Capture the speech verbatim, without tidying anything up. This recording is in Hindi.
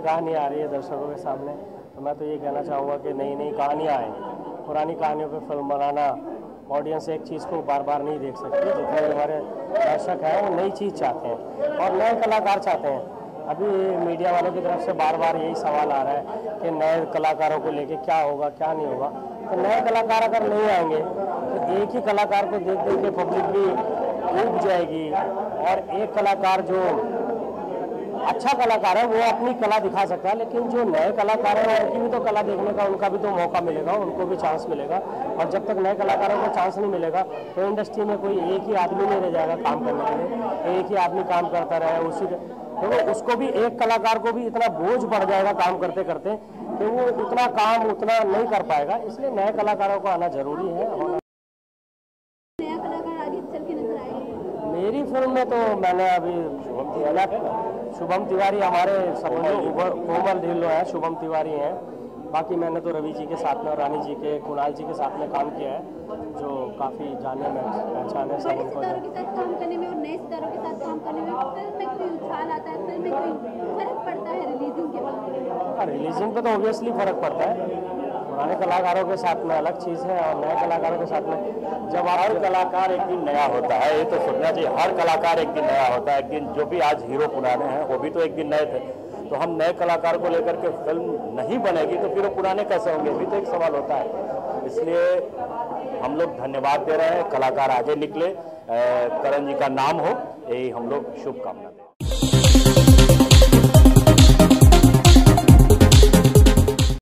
कहानी आ रही है दर्शकों के सामने, तो मैं तो ये कहना चाहूँगा कि नई नई कहानियाँ आएँ। पुरानी कहानियों पे फिल्म बनाना, ऑडियंस एक चीज़ को बार बार नहीं देख सकती। जितने भी हमारे दर्शक हैं वो नई चीज़ चाहते हैं और नए कलाकार चाहते हैं। अभी मीडिया वालों की तरफ से बार बार यही सवाल आ रहा है कि नए कलाकारों को लेके क्या होगा क्या नहीं होगा। तो नए कलाकार अगर नहीं आएंगे तो एक ही कलाकार को देख देख के पब्लिक भी ऊब जाएगी, और एक कलाकार जो अच्छा कलाकार है वो अपनी कला दिखा सकता है, लेकिन जो नए कलाकार हैं उनकी भी तो कला देखने का उनका भी तो मौका मिलेगा, उनको भी चांस मिलेगा। और जब तक नए कलाकारों को चांस नहीं मिलेगा तो इंडस्ट्री में कोई एक ही आदमी नहीं रह जाएगा काम करने के लिए। एक ही आदमी काम करता रहे उसी तो उसको भी, एक कलाकार को भी इतना बोझ पड़ जाएगा काम करते करते कि वो उतना काम उतना नहीं कर पाएगा। इसलिए नए कलाकारों को आना जरूरी है। नया कलाकार आगे चल के नजर आएगा मेरी फिल्म में तो मैंने अभी शुभम तिवारी हमारे समझो कोमल ढिल्लो है, शुभम तिवारी हैं। बाकी मैंने तो रवि जी के साथ में और रानी जी के, कुणाल जी के साथ में काम किया है, जो काफ़ी जाने में पहचाने सब उनको। सितारों के साथ काम करने में और नए सितारों के साथ काम करने में फिल्म में कोई उछाल आता है, फिल्म में कोई फर्क पड़ता है रिलीजिंग के बाद? रिलीजिंग पे तो ऑब्वियसली फ़र्क पड़ता है। पुराने कलाकारों के साथ में अलग चीज़ है और नए कलाकारों के साथ में जब हर कलाकार एक दिन नया होता है, ये तो सोचना चाहिए। हर कलाकार एक दिन नया होता है। एक दिन जो भी आज हीरो पुराने हैं वो भी तो एक दिन नए थे। तो हम नए कलाकार को लेकर के फिल्म नहीं बनेगी तो फिर वो पुराने कैसे होंगे, भी तो एक सवाल होता है। इसलिए हम लोग धन्यवाद दे रहे हैं, कलाकार आगे निकले, करण जी का नाम हो, यही हम लोग शुभकामना दें।